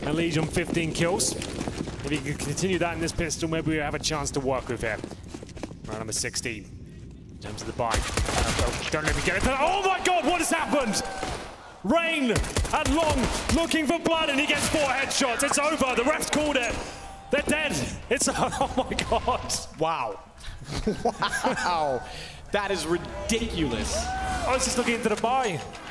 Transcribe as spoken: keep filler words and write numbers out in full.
And Legion fifteen kills. If he can continue that in this pistol, maybe we have a chance to work with him. Round number sixteen. In terms of the buy. Don't, don't let me get it. Oh my god, what has happened? Rain and Long looking for blood, and he gets four headshots. It's over. The refs called it. They're dead. It's oh my god. Wow. Wow. That is ridiculous. I was just looking into the buy.